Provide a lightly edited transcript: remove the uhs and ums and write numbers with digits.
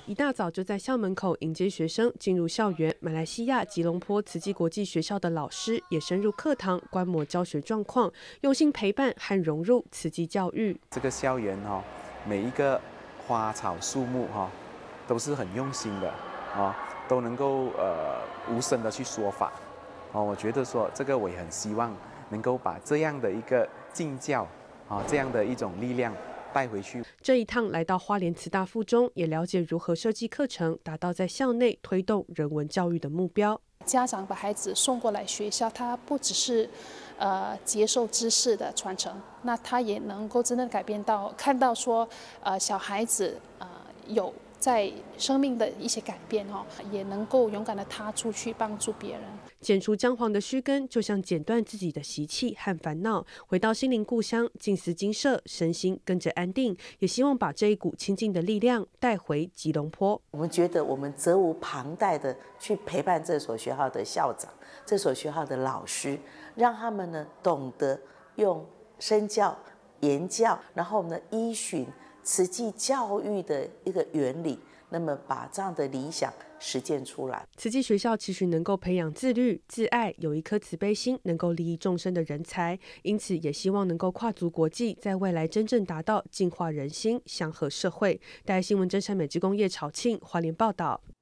一大早就在校门口迎接学生进入校园。马来西亚吉隆坡慈济国际学校的老师也深入课堂观摩教学状况，用心陪伴和融入慈济教育。 这个校园每一个花草树木都是很用心的都能够无声的去说法我觉得说这个我也很希望能够把这样的一个敬教这样的一种力量带回去。 这一趟来到花莲慈大附中，也了解如何设计课程，达到在校内推动人文教育的目标。 家长把孩子送过来学校，他不只是接受知识的传承，那他也能够真正改变到看到说小孩子有在生命的一些改变也能够勇敢的踏出去帮助别人。 剪除姜黄的须根，就像剪断自己的习气和烦恼，回到心灵故乡，静思精舍，身心跟着安定。也希望把这一股清净的力量带回吉隆坡。 我们觉得我们责无旁贷的去陪伴这所学校的校长、这所学校的老师，让他们呢懂得用身教、言教，然后呢依循慈济教育的一个原理，那么把这样的理想实践出来。 慈济学校期许能够培养自律、自爱，有一颗慈悲心，能够利益众生的人才。因此，也希望能够跨足国际，在未来真正达到净化人心、祥和社会。带新闻真善美之工叶朝庆花莲报道。